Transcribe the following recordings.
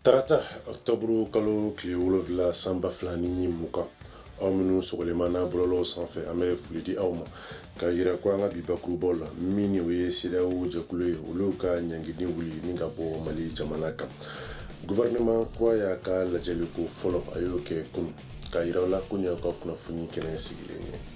Tarata Octobre kalo tile 7 sanba 2 ni muka aw minnu sɔgɔlemana bɔlɔlɔw sanfɛ an bɛ foli di aw ma ka yira ko an ka bi bakurubaw la min o ye CEDEAO jɛkulu ye olu ka ɲangini wuli ni ka bɔ Mali jamana kan. Gouvernement kura y'a ka lajɛliko fɔlɔ a y'o kɛ kunun ka yira la ko nin y'aw ka kunnafoni kɛnɛ sigilen ye.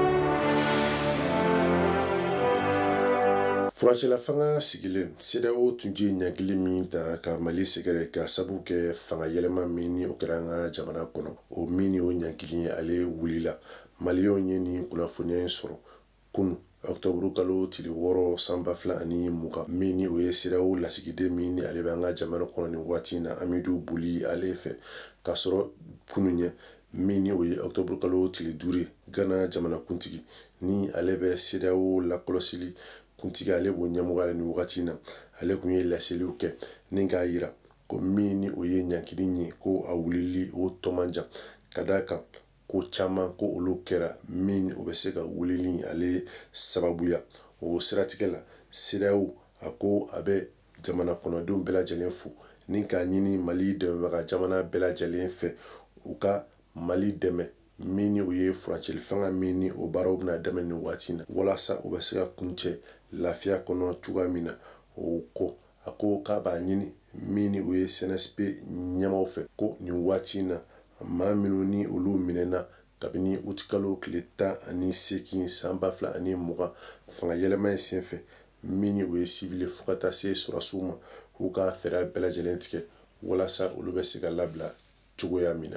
Furancɛla fanga sigilen CEDEAO tun ye ɲangili min ta ka Mali sɛgɛrɛ ka sabu kɛ fanga yɛlɛma min ni o kɛra an ka jamana kɔnɔ o min o ɲangili ale wulila Maliyɛnw ye nin kunnafoniya in sɔrɔ kunun Octobre kalo tile 6 sanba 2 ni muka min ni o ye CEDEAO lasigiden min ni ale bɛ an ka jamana kɔnɔ nin waati in na Amidou Bouly ale fɛ ka sɔrɔ kunun ɲɛ min ni o ye Octobre kalo tile 5 Ghana jamanakuntigi ni ale bɛ CEDEAO lakɔlɔsili kuntigi ale b'o ɲɛmɔgɔ ni wagati in na ale kun ye laseliw kɛ ni k'a yira ko min ni o ye ɲankili ye ko a wulili o tɔmanjan ka d'a kan ko caman ko olu kɛra min o bɛ se ka wulili ale sababuya o siratigɛ la CEDEAO a ko a bɛ jamana kɔnɔdenw bɛɛ lajɛlen fo ni k'a ɲini Mali dɛmɛbaga jamana bɛɛ lajɛlen fɛ u ka Mali dɛmɛ min ni o ye furancɛli fanga min ni o baaraw bɛna daminɛ nin waati in na walasa o bɛ se ka kuncɛ lafiya kɔnɔ cogoya min na o ko a ko k'a b'a ɲini min ni o ye CNSP ɲɛmaw fɛ ko nin waati in na maa minnu ni olu minɛna kabini uti kalo tile 18 sanba 2020 fanga yɛlɛma in senfɛ min ni o ye civil fo ka taa se sɔrɔsiw ma k'u ka fɛɛrɛ bɛɛ lajɛlen tigɛ walasa olu bɛ se ka labila cogoya min na.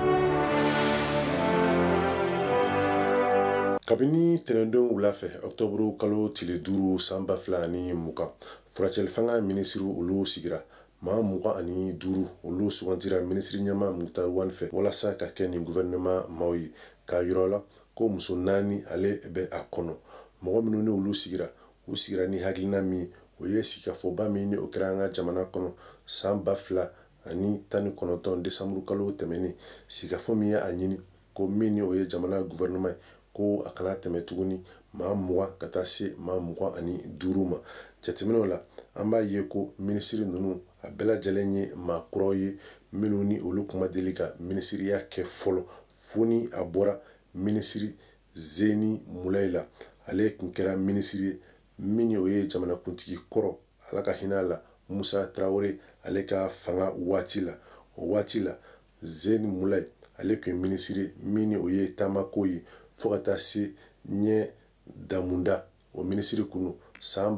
Kabini tɛnɛndon wula fɛ Octobre kalo tile 5 sanba 2020 furancɛli fanga minisiriw olu sigira maa 25 olu sugantira minisiri ɲɛma Muktar Wane fɛ walasa ka kɛ nin gouvernement maaw ye k'a yira la ko muso 4 ale bɛ a kɔnɔ mɔgɔ minnu ni olu sigira u sigira ni hakilina min o ye sigikafɔba min ni o kɛra an ka jamana kɔnɔ sanba 2019 Desanburu kalo tɛmɛnen sigikafɔ min ye a ɲini ko min ni o ye jamana gouvernement ko a kana tɛmɛ tuguni maa 20 ka taa se maa 25 ma jateminɛw la an b'a ye ko minisiri ninnu a bɛɛ lajɛlen ye maa kuraw ye minnu ni olu kuma deli ka minisiriya kɛ fɔlɔ fo ni a bɔra minisiri Zeni Mulayi la ale kun kɛra minisiri ye min o ye jamanakuntigi kɔrɔ ala ka hinɛ la Musa Traoré ale ka fanga waati la o waati la Zeni Mulayi ale kun minisiri min o ye taamako ye fo ka taa se ɲɛ damunda o minisiri kunu san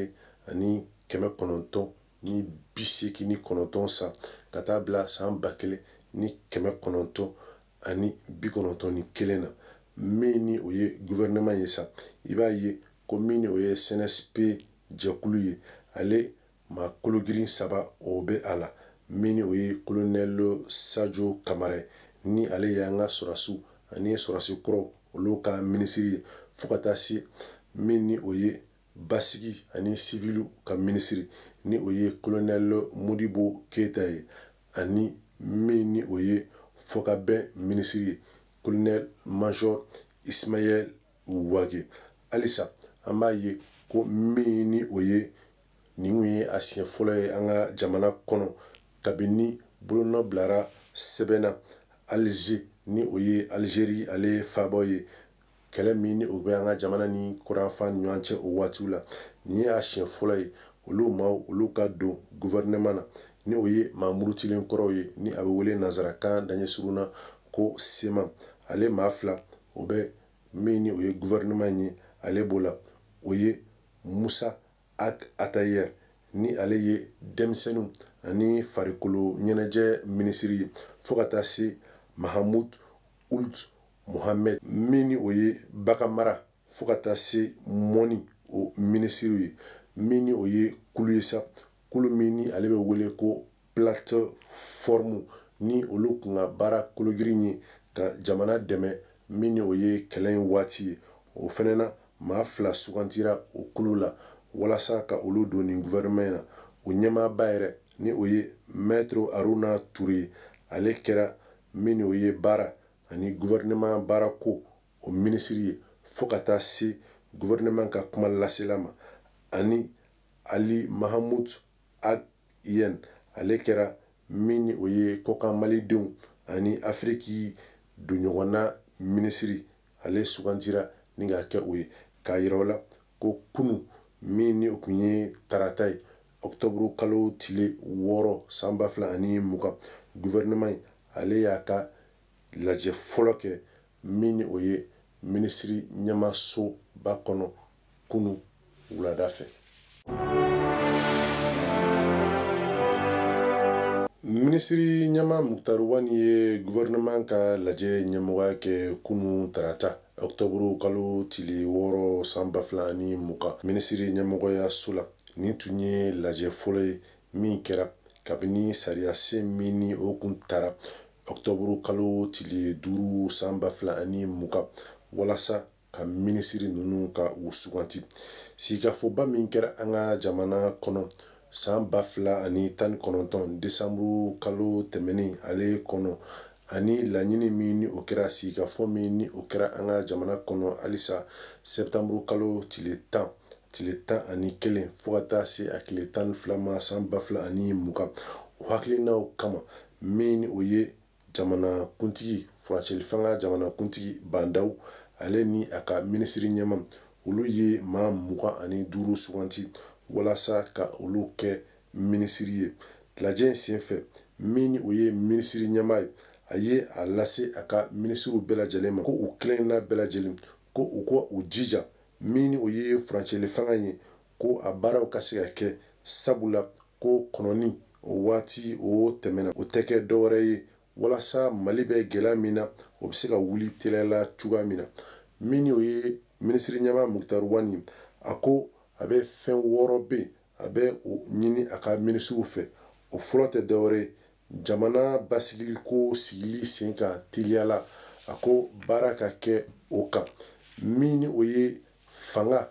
1989 san ka taa bila san 1991 na min ni o ye gouvernement ye sa i b'a ye ko min ni o ye CNSP jɛkulu ye ale maa kologirin 3 o bɛ a la min ni o ye colonel Sajo Kamara ni ale y'an ka sɔrɔsiw ani sɔrɔsi kɔrɔw olu ka minisiri ye fo ka taa se min ni o ye basigi ani civil ka minisiri ni o ye colonel Modibo Keita ye ani min ni o ye fɔkabɛn minisiri ye colonel major Ismaël Ouagé alisa an b'a ye ko min ni o ye nin ye a siɲɛ fɔlɔ ye an ka jamana kɔnɔ kabini bolonɔ bilara sɛbɛnna Alger ni o ye Algérie ale fabaw ye kɛlɛ min ni o bɛ an ka jamana ni kuranfan ni ɲɔgɔn cɛ o waatiw la nin ye a siɲɛ fɔlɔ ye olu maaw olu ka don gouvernement na ni o ye maa murutilen kɔrɔw ye ni a bɛ wele nanzarakan daɲɛsurunna ko SEMAM ale maa 2 o bɛ min ni o ye gouvernement ye ale b'o la o ye Musa Atayer ni ale ye denmisɛnninw ani farikolo ɲɛnajɛ minisiri ye fo ka taa se Mahamoud Ould Mohamed min ni o ye baganmara fo ka taa se mɔni o minisiriw ye min ni o ye kulu ye sa kulu min ni ale bɛ wele ko plateforme ni olu kun ka baara kologirin ye ka jamana dɛmɛ min ni o ye kɛlɛ in waati ye o fɛnɛ na maa 2 sugantira o kulu la walasa ka olu don nin gouvernement na o ɲɛmaaba yɛrɛ ni o ye maître Aruna Touré ale kɛra min ni o ye baara ani gouvernement baara ko o minisiri ye fo ka taa se gouvernement ka kuma lasela ma ani Ali Mahamoud Ag Yen ale kɛra min o ye kɔkan malidenw ani Afriki don ɲɔgɔn na minisiri ale sugantira ni ka kɛ o ye k'a yira o la ko kunu min ni o tun ye tarata ye octobre kalo tile 6 san 2020 gouvernement ale y'a ka lajɛ fɔlɔ kɛ min ni o ye minisiri ɲɛmaso ba kɔnɔ kunu wulada fɛ. Minisiri ɲɛma Muktar Wani ye gouvernement ka lajɛ ɲɛmɔgɔya kɛ kunu tarata octobre kalo tile 6 san 2020 minisiri ɲɛmɔgɔya so la nin tun ye lajɛ fɔlɔ ye min kɛra kabini sariya sen min ni o kun tara octobre kalo tile 5 san 2020 walasa ka minisiri ninnu ka u suganti sigikafɔba min kɛra an ka jamana kɔnɔ san 2019 décembre kalo tɛmɛnen ale kɔnɔ ani laɲini min ni o kɛra sigikafɔ min ni o kɛra an ka jamana kɔnɔ halisa septembre kalo tile 11 fo ka taa se a tile 12 ma san 2020 o hakilinaw kama min ni o ye jamana kuntigi furancɛli fanga jamana kuntigi Bandaw ale ni a ka minisiri ɲɛma olu ye maa 25 suganti walasa ka olu kɛ minisiri ye lajɛ senfɛ min ni o ye minisiri ɲɛma ye a ye a lase a ka minisiriw bɛɛ lajɛlen ma ko u kelenna bɛɛ lajɛlen ko u ko u jija min ni o ye furancɛli fanga ye ko a baaraw ka se ka kɛ sabula ko kɔnɔni o waati o tɛmɛna o tɛ kɛ dɔwɛrɛ ye walasa Mali bɛ gɛlɛya min na o bɛ se ka wuli teliyala cogoya min na min ni o ye minisiri ɲɛma Muktar Wani a ko a bɛ fɛn 6 bɛ a bɛ o ɲini a ka minisiriw fɛ o fɔlɔ tɛ dɔwɛrɛ ye jamana basigili ko sigili sen kan teliyala a ko baara ka kɛ o kan min ni o ye fanga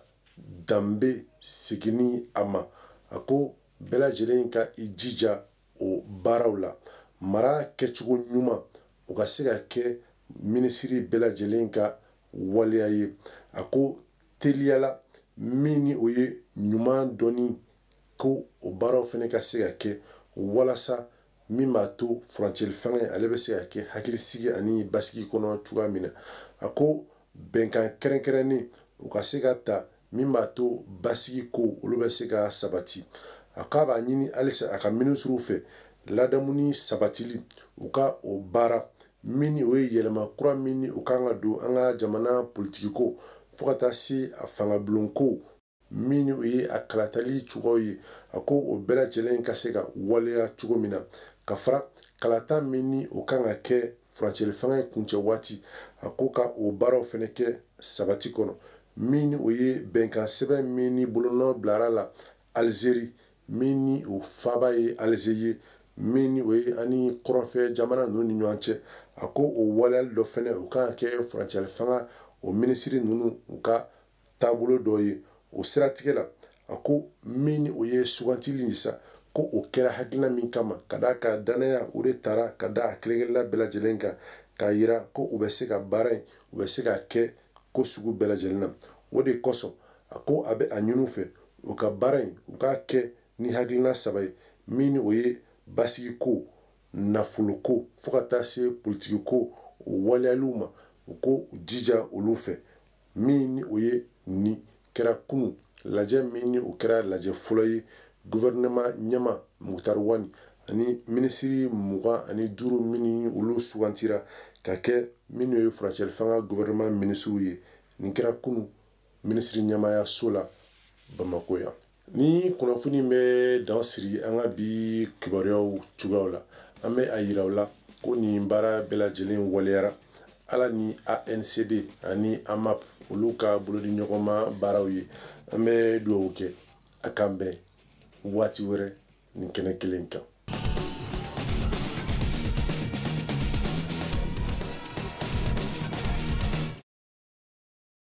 danbe seginni a ma a ko bɛɛ lajɛlen ka i jija o baaraw la mara kɛcogo ɲuman o ka se ka kɛ minisiri bɛɛ lajɛlen ka waleya ye a ko teliyala min ni o ye ɲuman dɔnni ko o baaraw fana ka se ka kɛ walasa min b'a to furancɛli fanga ye ale bɛ se ka kɛ hakilisigi ani basigi kɔnɔ cogoya min na a ko bɛnkan kɛrɛnkɛrɛnnen o ka se ka ta min b'a to basigi ko olu bɛ se ka sabati a k'a b'a ɲini halisa a ka minisiriw fɛ ladamu ni sabatili u ka o baara min ni o ye yɛlɛma kura min ni o kan ka don an ka jamana politiki ko fo ka taa se a fangabulon ko min ni o ye a kalatali cogoyaw ye a ko o bɛɛ lajɛlen ka se ka waleya cogo min na ka fara kalata min ni o kan ka kɛ furancɛli fanga ye kuncɛ waati a ko ka o baaraw fana kɛ sabati kɔnɔ min ni o ye bɛnkan sɛbɛn min ni bolonɔ bilara la Algérie min ni o faaba ye Alger ye min ni o ye ani kɔrɔnfɛ jamana ninnu ni ɲɔgɔn cɛ a ko o waleyali dɔ fana o kan ka kɛ furancɛli fanga o minisiri ninnu u ka taabolo dɔ ye o siratigɛ la a ko min ni o ye sugantili ye sa ko o kɛra hakilina min kama ka da ka danaya o de tara ka da a kelenkelenna bɛɛ lajɛlen kan k'a yira ko u bɛ se ka baara in u bɛ se ka kɛ ko sugu bɛɛ lajɛlen na o de kosɔn a ko a bɛ a ɲini fɛ u ka baara in u k'a kɛ ni hakilina saba ye min ni o ye basigi ko nafolo ko fo ka taa se politiki ko o waleyaliw ma u ko u jija olu fɛ min ni o ye ni kɛra kunu lajɛ min ni o kɛra lajɛ fɔlɔ ye gouvernement ɲɛma Muktar Wani ani minisiri 25 min ni olu sugantira ka kɛ minnu ye furancɛli fanga gouvernement minisiriw ye nin kɛra kunu minisiri ɲɛmaya so la Bamako yan ni kunnafoni bɛ dan siri an ka bi kibaruyaw cogoyaw la an bɛ a yira u la ko nin baara bɛɛ lajɛlen waleyara ala ni ANCD ani AMAP olu ka bolodi ɲɔgɔnma baaraw ye an bɛ dugawu kɛ a kan bɛn waati wɛrɛ nin kɛnɛ kelen kan